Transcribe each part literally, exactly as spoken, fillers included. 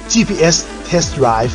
จี พี เอส Test Drive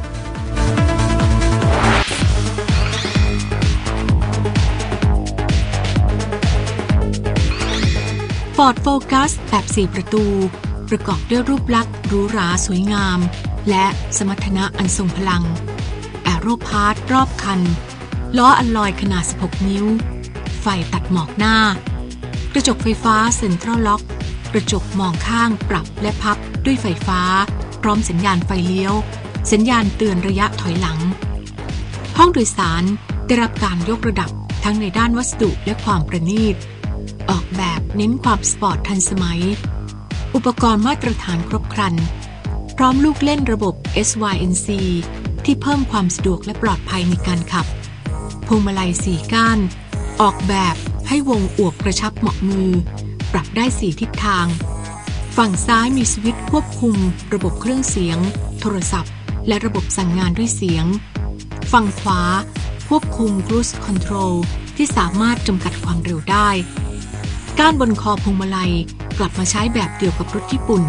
Ford Focus แบบสี่ประตูประกอบด้วยรูปลักษณ์หรูหราสวยงามและสมรรถนะอันทรงพลังแอโรพาร์ทรอบคันล้ออัลลอยขนาดสิบหกนิ้วไฟตัดหมอกหน้ากระจกไฟฟ้าเซ็นทรัลล็อกกระจกมองข้างปรับและพับด้วยไฟฟ้าพร้อมสัญญาณไฟเลี้ยวสัญญาณเตือนระยะถอยหลังห้องโดยสารได้รับการยกระดับทั้งในด้านวัสดุและความประณีตออกแบบเน้นความสปอร์ตทันสมัยอุปกรณ์มาตรฐานครบครันพร้อมลูกเล่นระบบ เอส วาย เอ็น ซี ที่เพิ่มความสะดวกและปลอดภัยในการขับพวงมาลัยสี่ก้านออกแบบให้วงอวบกระชับเหมาะมือปรับได้สี่ทิศทางฝั่งซ้ายมีสวิตช์ควบคุมระบบเครื่องเสียงโทรศัพท์และระบบสั่งงานด้วยเสียงฝั่งขวาควบคุม Cruise Control ที่สามารถจำกัดความเร็วได้ก้านบนคอพวงมาลัยกลับมาใช้แบบเดียวกับรถญี่ปุ่น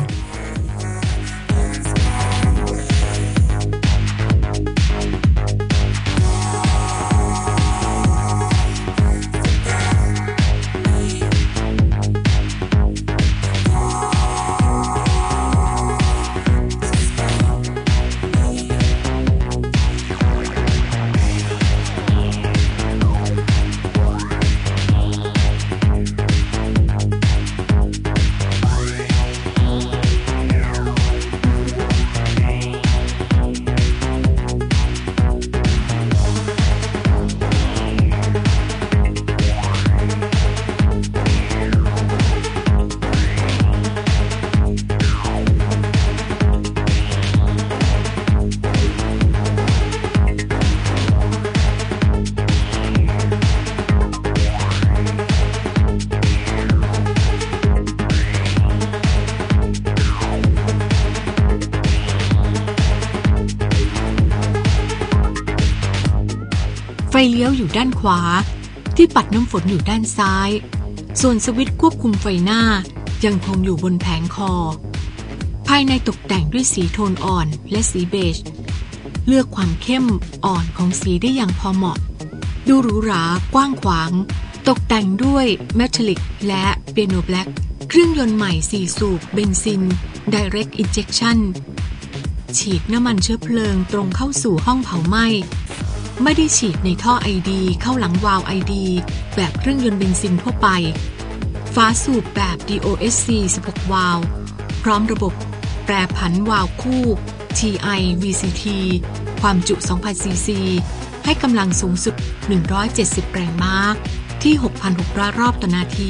ไฟเลี้ยวอยู่ด้านขวาที่ปัดน้ำฝนอยู่ด้านซ้ายส่วนสวิตช์ควบคุมไฟหน้ายังคงอยู่บนแผงคอภายในตกแต่งด้วยสีโทนอ่อนและสีเบจเลือกความเข้มอ่อนของสีได้อย่างพอเหมาะดูหรูหรากว้างขวางตกแต่งด้วยเมทัลลิกและเปียโนแบล็กเครื่องยนต์ใหม่สี่สูบเบนซิน Direct Injection ฉีดน้ำมันเชื้อเพลิงตรงเข้าสู่ห้องเผาไหม้ไม่ได้ฉีดในท่อ ไอ ดี เข้าหลังวาล์ว ไอ ดี แบบเครื่องยนต์เบนซินทั่วไปฝาสูบแบบ ดี โอ เอส ซี สิบหก วาล์วพร้อมระบบแปรผันวาล์วคู่ ที ไอ วี ซี ที ความจุ สองพัน ซี ซี ให้กำลังสูงสุด หนึ่งร้อยเจ็ดสิบ แรงม้าที่ หกพันหกร้อย รอบต่อนาที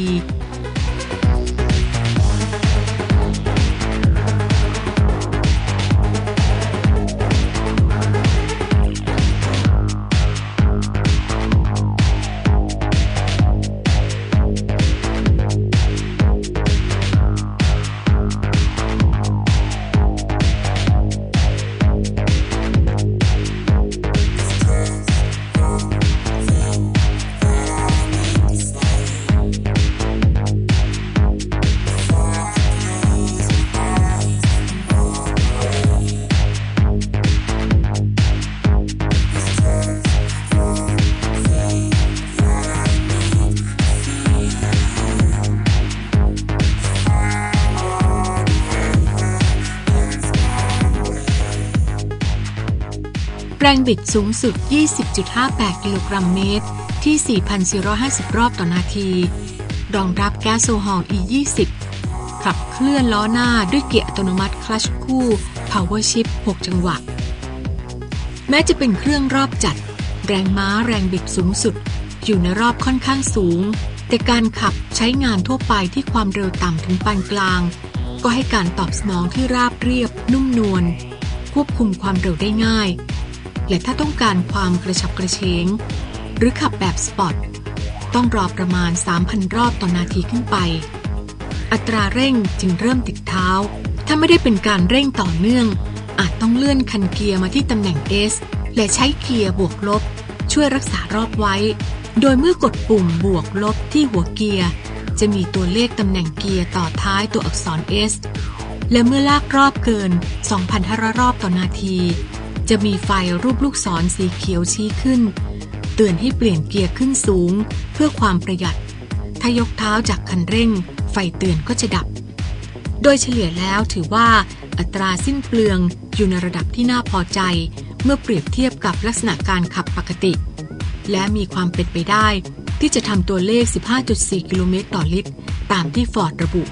แรงบิดสูงสุด ยี่สิบจุดห้าแปด กิโลกรัมเมตรที่ สี่พันสี่ร้อยห้าสิบ รอบต่อนาทีรองรับแก๊สโซฮอล อี ยี่สิบ ขับเคลื่อนล้อหน้าด้วยเกียร์อัตโนมัติคลัตช์คู่ Power Shift หก จังหวะแม้จะเป็นเครื่องรอบจัดแรงม้าแรงบิดสูงสุดอยู่ในรอบค่อนข้างสูงแต่การขับใช้งานทั่วไปที่ความเร็วต่ำถึงปานกลางก็ให้การตอบสนองที่ราบเรียบนุ่มนวลควบคุมความเร็วได้ง่ายและถ้าต้องการความกระฉับกระเฉงหรือขับแบบสปอร์ตต้องรอประมาณ สามพัน รอบต่อนาทีขึ้นไปอัตราเร่งจึงเริ่มติดเท้าถ้าไม่ได้เป็นการเร่งต่อเนื่องอาจต้องเลื่อนคันเกียร์มาที่ตำแหน่ง S และใช้เกียร์บวกลบช่วยรักษารอบไว้โดยเมื่อกดปุ่มบวกลบที่หัวเกียร์จะมีตัวเลขตำแหน่งเกียร์ต่อท้ายตัวอักษร S และเมื่อลากรอบเกิน สองพันห้าร้อย รอบต่อนาทีจะมีไฟรูปลูกศรสีเขียวชี้ขึ้นเตือนให้เปลี่ยนเกียร์ขึ้นสูงเพื่อความประหยัดถ้ายกเท้าจากคันเร่งไฟเตือนก็จะดับโดยเฉลี่ยแล้วถือว่าอัตราสิ้นเปลืองอยู่ในระดับที่น่าพอใจเมื่อเปรียบเทียบกับลักษณะการขับปกติและมีความเป็นไปได้ที่จะทำตัวเลข สิบห้าจุดสี่ กิโลเมตรต่อลิตรตามที่ฟอร์ดระบุ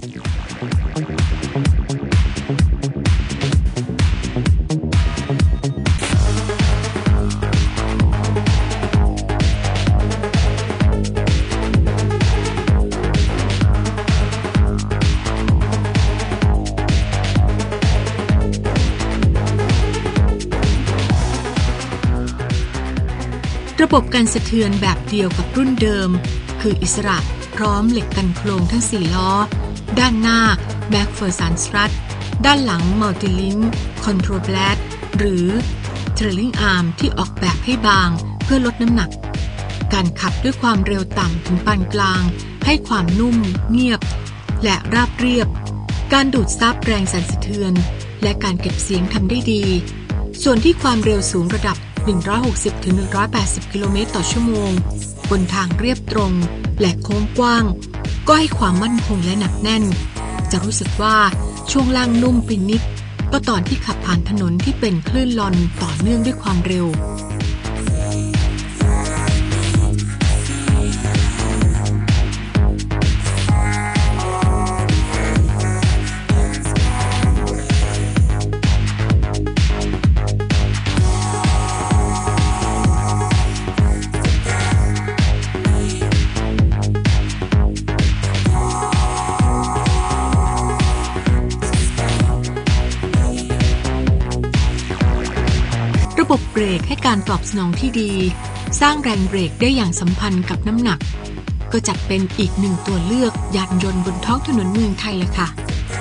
ระบบการสะเทือนแบบเดียวกับรุ่นเดิมคืออิสระพร้อมเหล็กกันโครงทั้งสี่ล้อด้านหน้าแบ็คเฟอร์สันสตรัทด้านหลังมัลติลิงค์คอนโทรลแบลดหรือเทรลลิ่งอาร์มที่ออกแบบให้บางเพื่อลดน้ำหนักการขับด้วยความเร็วต่ำถึงปานกลางให้ความนุ่มเงียบและราบเรียบการดูดซับแรงสั่นสะเทือนและการเก็บเสียงทำได้ดีส่วนที่ความเร็วสูงระดับหนึ่งร้อยหกสิบถึงหนึ่งร้อยแปดสิบ กิโลเมตรต่อชั่วโมงบนทางเรียบตรงและโค้งกว้างก็ให้ความมั่นคงและหนักแน่นจะรู้สึกว่าช่วงล่างนุ่มไปนิดก็ตอนที่ขับผ่านถนนที่เป็นคลื่นลอนต่อเนื่องด้วยความเร็วระบบเบรกให้การตอบสนองที่ดีสร้างแรงเบรกได้อย่างสัมพันธ์กับน้ำหนักก็จัดเป็นอีกหนึ่งตัวเลือกยานยนต์บนท้องถนนเมืองไทยเลยค่ะ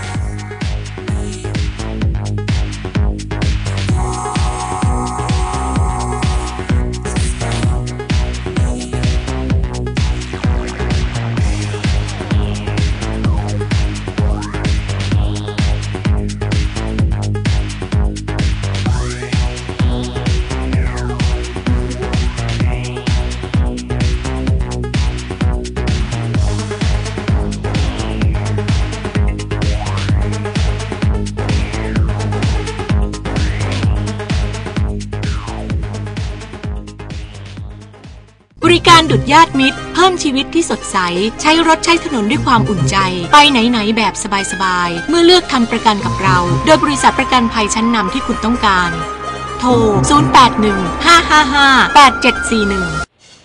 บริการดุจญาติมิตรเพิ่มชีวิตที่สดใสใช้รถใช้ถนนด้วยความอุ่นใจไปไหนๆแบบสบายๆเมื่อเลือกทำประกันกับเราโดยบริษัทประกันภัยชั้นนำที่คุณต้องการโทรศูนย์ แปด หนึ่ง ห้า ห้า ห้า แปด เจ็ด สี่ หนึ่ง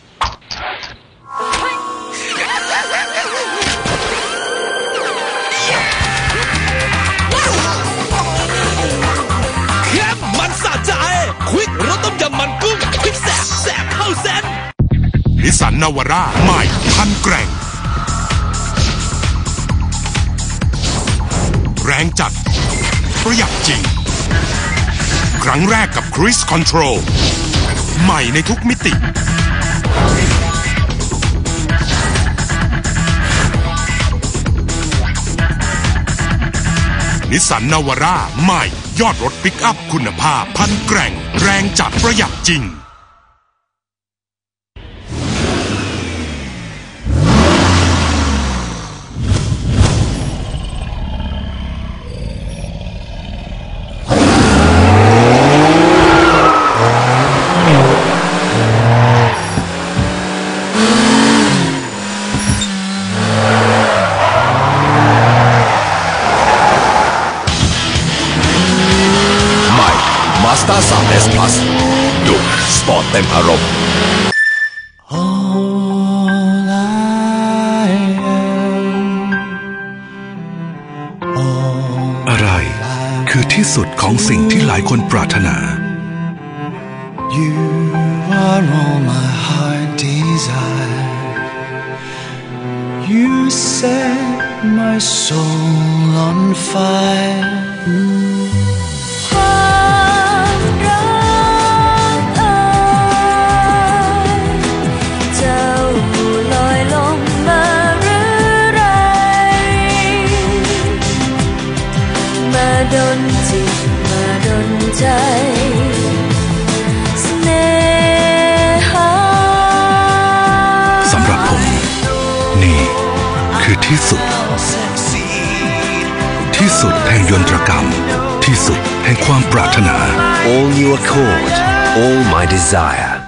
นิสสันนาวาร่าใหม่พันแกร่งแรงจัดประหยัดจริงครั้งแรกกับ Cruise Control ใหม่ในทุกมิตินิสสันนาวาร่าใหม่ยอดรถปิกอัพคุณภาพพันแกร่งแรงจัดประหยัดจริง Mazda ทรี เอส Plus ดุสปอร์ตเต็มอารมณ์อะไรคือที่สุดของสิ่งที่หลายคนปรารถนา You are all my heart desire You set my soul on fire ดลจิตมาดลใจเสน่หาสำหรับผมนี่คือที่สุดที่สุดแห่งยนตรกรรมที่สุดแห่งความปรารถนา All New Accord All My Desire